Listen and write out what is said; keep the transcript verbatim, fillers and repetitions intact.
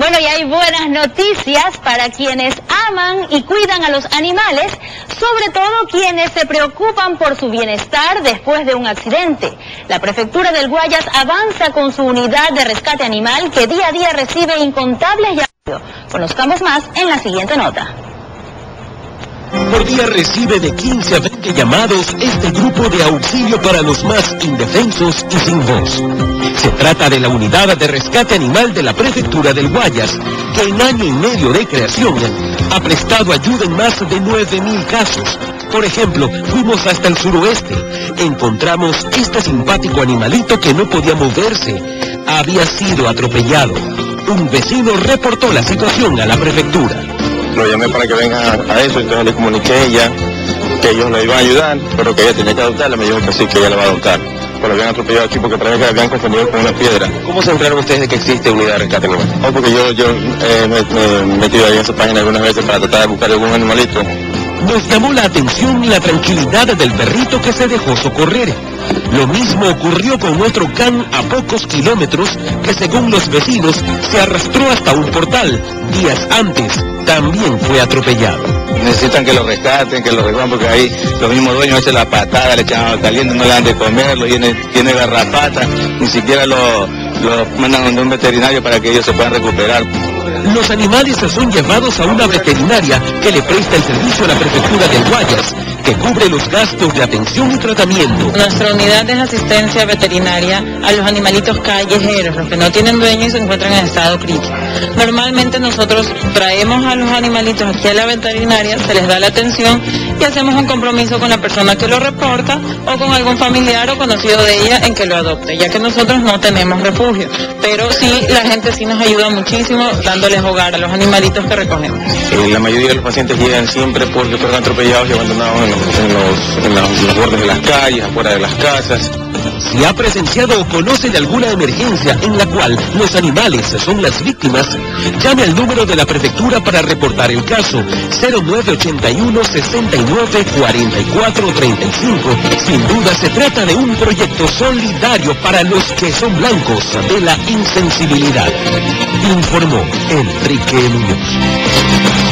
Bueno, y hay buenas noticias para quienes aman y cuidan a los animales, sobre todo quienes se preocupan por su bienestar después de un accidente. La Prefectura del Guayas avanza con su unidad de rescate animal que día a día recibe incontables llamados. Conozcamos más en la siguiente nota. Por día recibe de quince a veinte llamados este grupo de auxilio para los más indefensos y sin voz. Se trata de la unidad de rescate animal de la Prefectura del Guayas, que en año y medio de creación ha prestado ayuda en más de nueve mil casos. Por ejemplo, fuimos hasta el suroeste, encontramos este simpático animalito que no podía moverse, había sido atropellado. Un vecino reportó la situación a la Prefectura. Lo llamé para que venga a eso, entonces le comuniqué a ella que ellos la iban a ayudar, pero que ella tenía que adoptarla. Me dijo que sí, que ella la va a adoptar. Pero lo habían atropellado aquí porque parece que la habían confundido con una piedra. ¿Cómo se enteraron ustedes de que existe unidad de rescate animal? Oh, porque yo, yo eh, me, me he metido ahí en esa página algunas veces para tratar de buscar algún animalito. Nos llamó la atención la tranquilidad del perrito que se dejó socorrer. Lo mismo ocurrió con nuestro can a pocos kilómetros, que según los vecinos se arrastró hasta un portal. Días antes también fue atropellado. Necesitan que lo rescaten, que lo recojan, porque ahí los mismos dueños echan la patada, le echan agua caliente, no le dan de comer, lo tiene, tiene garrapata, ni siquiera lo, lo mandan donde un veterinario para que ellos se puedan recuperar. Los animales son llevados a una veterinaria que le presta el servicio a la Prefectura del Guayas, que cubre los gastos de atención y tratamiento. Nuestra unidad es asistencia veterinaria a los animalitos callejeros, los que no tienen dueño y se encuentran en estado crítico. Normalmente nosotros traemos a los animalitos aquí a la veterinaria, se les da la atención y hacemos un compromiso con la persona que lo reporta o con algún familiar o conocido de ella en que lo adopte, ya que nosotros no tenemos refugio. Pero sí, la gente sí nos ayuda muchísimo dándoles hogar a los animalitos que recogemos. Eh, la mayoría de los pacientes llegan siempre porque fueron atropellados y abandonados en los, en los, en los, en los bordes de las calles, afuera de las casas. Si ha presenciado o conoce de alguna emergencia en la cual los animales son las víctimas, llame al número de la Prefectura para reportar el caso, cero nueve ochenta y uno, sesenta y nueve, cuarenta y cuatro, treinta y cinco. Sin duda se trata de un proyecto solidario para los que son blancos de la insensibilidad. Informó Enrique Muñoz.